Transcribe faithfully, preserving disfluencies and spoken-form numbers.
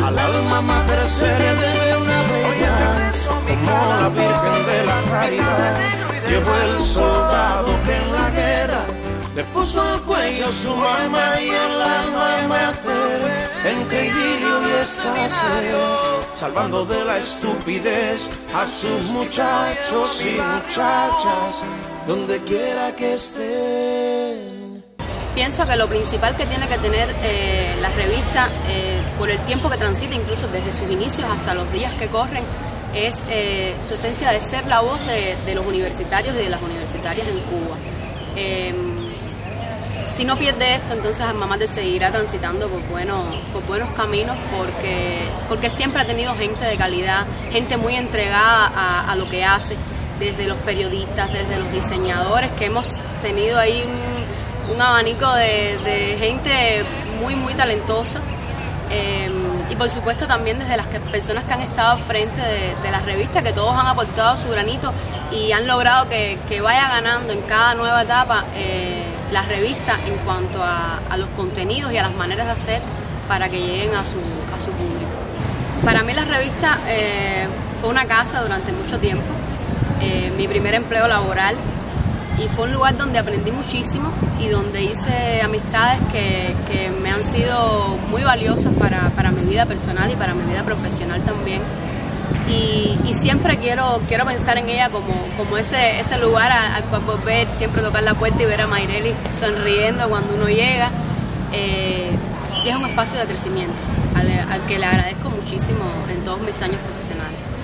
Al alma mater se le debe una bella, como la Virgen de la Caridad. Llevó el soldado que en la guerra le puso al cuello su mamá, y el alma mater entre idilio y escasez, salvando de la estupidez a sus muchachos y muchachas, donde quiera que estén. Pienso que lo principal que tiene que tener eh, la revista, eh, por el tiempo que transita, incluso desde sus inicios hasta los días que corren, es eh, su esencia de ser la voz de, de los universitarios y de las universitarias en Cuba. Eh, si no pierde esto, entonces Alma Mater seguirá transitando por buenos, por buenos caminos, porque, porque siempre ha tenido gente de calidad, gente muy entregada a, a lo que hace, desde los periodistas, desde los diseñadores, que hemos tenido ahí un, un abanico de, de gente muy, muy talentosa. Eh, y por supuesto también desde las que, personas que han estado al frente de, de la revista, que todos han aportado su granito y han logrado que, que vaya ganando en cada nueva etapa eh, la revista en cuanto a, a los contenidos y a las maneras de hacer para que lleguen a su, a su público. Para mí la revista eh, fue una casa durante mucho tiempo, eh, mi primer empleo laboral, y fue un lugar donde aprendí muchísimo y donde hice amistades que, que me han sido muy valiosas para, para mi vida personal y para mi vida profesional también. Y, y siempre quiero, quiero pensar en ella como, como ese, ese lugar al, al cual volver, siempre tocar la puerta y ver a Mayreli sonriendo cuando uno llega. Eh, y es un espacio de crecimiento al, al que le agradezco muchísimo en todos mis años profesionales.